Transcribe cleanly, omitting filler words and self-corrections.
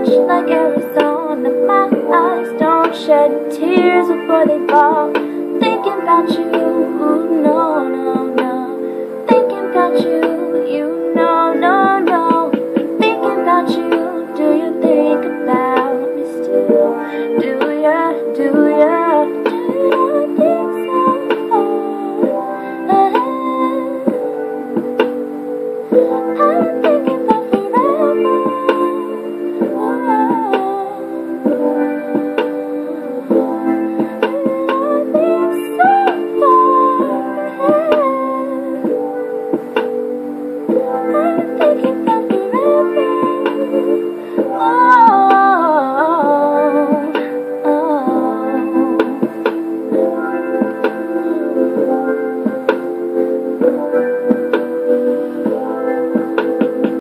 fresh like Arizona. My eyes don't shed tears before they fall. Thinking about you, no, no, no. Thinking about you, you know, no, no. Thinking about you, do you think about me still? Do ya, do ya, do ya think so? I'm thinking about forever. Oh,